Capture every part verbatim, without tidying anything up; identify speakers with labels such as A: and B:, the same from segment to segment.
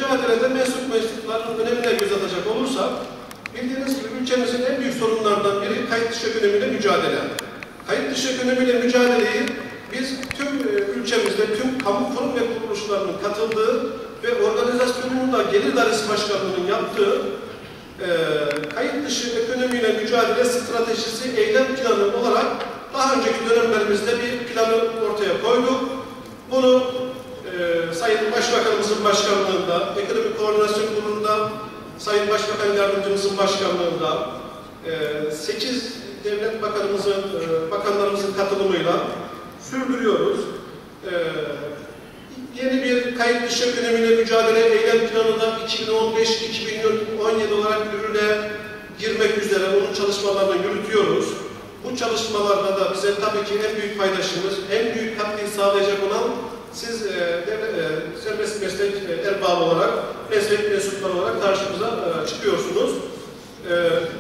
A: mücadelede mensup mensupların önemine göz atacak olursak, bildiğiniz gibi ülkemizin en büyük sorunlarından biri kayıt dışı ekonomiyle mücadele. Kayıt dışı ekonomiyle mücadeleyi biz tüm ülkemizde tüm kamu kurum ve kuruluşlarının katıldığı ve organizasyonunun da Gelir Dairesi Başkanlığı'nın yaptığı e, kayıt dışı ekonomiyle mücadele stratejisi eylem planı olarak daha önceki dönemlerimizde bir planı ortaya koyduk. Bunu e, Sayın Başbakanımızın başkanlığında, Ekonomi Koordinasyon Kurulu'nda, Sayın Başbakan Yardımcımızın başkanlığında, e, sekiz devlet bakanımızın, e, bakanlarımızın katılımıyla sürdürüyoruz. E, yeni bir kayıt dışı ekonomiyle mücadele eylem planı da iki bin on beş iki bin on yedi olarak yürürlüğe girmek üzere onun çalışmalarını yürütüyoruz. Bu çalışmalarda da bize tabii ki en büyük paydaşımız, en büyük katkıyı sağlayacak olan siz e, e, serbest meslek e, erbabı olarak, meslek mensupları olarak karşımıza e, çıkıyorsunuz. E,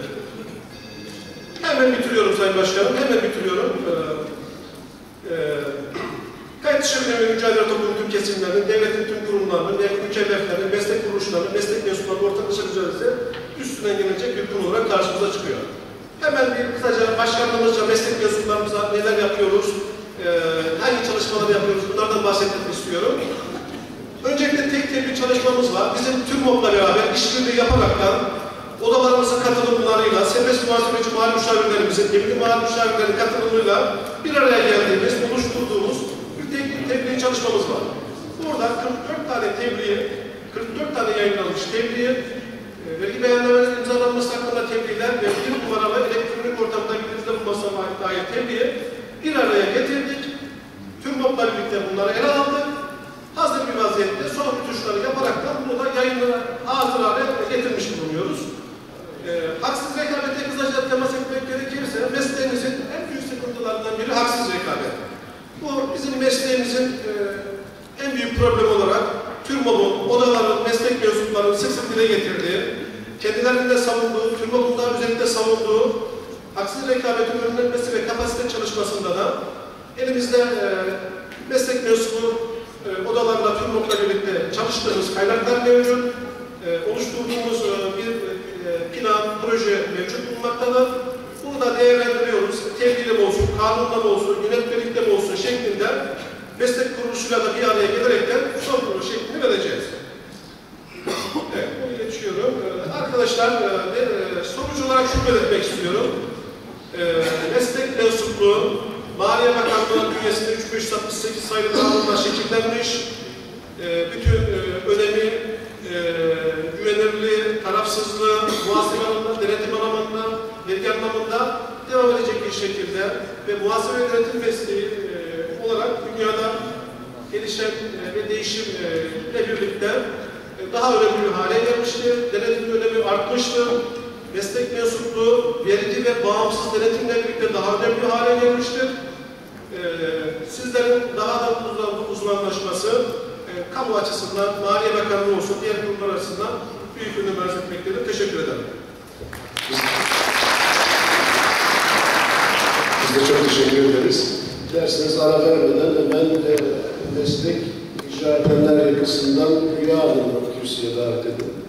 A: hemen bitiriyorum Sayın Başkanım, hemen bitiriyorum. E, e, Kayıt dışı ekonomiyle mücadele toplumun tüm kesimlerinin, devletin tüm kurumlarının, mükelleflerinin, meslek kuruluşlarının, meslek mensuplarının ortaklaşa mücadelesi üstüne gelecek bir konu olarak karşımıza çıkıyor. Hemen bir kısaca başkanlığımızca, meslek mensuplarımıza neler yapıyoruz, e, hangi çalışmaları yapıyoruz, bunlardan bahsetmek istiyorum. Öncelikle tek tek bir çalışmamız var. Bizim tüm MOB'la beraber işbirliği yaparaktan odalarımızın katılımlarıyla, serbest muhasebeci mali müşavirlerimizin, emri mali müşavirlerin katılımıyla bir araya geldiğimiz, oluşturduğumuz bir tek tebliğ çalışmamız var. Burada kırk dört tane tebliğ, kırk dört tane yayınlanmış tebliğ, vergi beyannamelerinin imzalanması hakkında tebliğler ve bir numaralı elektronik ortamda günümüzde bulunmasına dair tebliği bir araya getirdik. Tüm MOB'la birlikte bunları ele aldık. Hazır bir vaziyette son tuşları yaparaktan bunu da yayınlara hazır hale getirmiş bulunuyoruz. E, haksız rekabete kısaca temas etmek gerekirse mesleğimizin en büyük sıkıntılarından biri haksız rekabet. Bu bizim mesleğimizin e, en büyük problemi olarak TÜRMOB'un, odaların, meslek mensuplarının sık sık dile getirdiği, kendilerinin de savunduğu, TÜRMOB'un daha özellikle savunduğu haksız rekabetin önlenmesi ve kapasite çalışmasında da elimizde e, meslek mensubu e, odalarla TÜRMOB'la birlikte çalıştığımız kaynaklar mevcut, e, oluşturduğumuz e, bir e, plan, proje mevcut bulunmaktadır. Bunu da değerlendiriyoruz. Tebliğle mi olsun, kanunla mı olsun, yönetmelikle mi olsun şeklinde meslek kuruluşuyla da bir araya gelerekten son kuruluş şeklini vereceğiz. Evet, bunu geçiyorum. Ee, arkadaşlar, e, sonuç olarak şunu belirtmek istiyorum. E, meslek mensupluğu, Maliye Bakanlığı bünyesinde üç bin beş yüz altmış sekiz sayılı kanunla şekillenmiş, e, bütün e, önemi, e, güvenirliği, tarafsızlığı, muhasebe alanında, denetim alanında, vergi anlamında devam edecek bir şekilde ve muhasebe ve denetim mesleği e, olarak dünyada gelişen e, ve değişimle e, birlikte e, daha önemli bir hale gelmiştir. Denetimin önemi artmıştır. Meslek mensupluğu, verici ve bağımsız denetimle birlikte daha önemli bir hale gelmiştir. E, sizlerin daha da uzmanlaşması e, kamu açısından, Maliye Bakanlığı olsun, diğer kurumlar açısından büyük önem arz etmektedir. Teşekkür ederim.
B: Biz de çok teşekkür ederiz. Dersiniz ara vermeden hemen e, meslek icra edenler yakasından Hülya Hanım'ı kürsüye davet edin.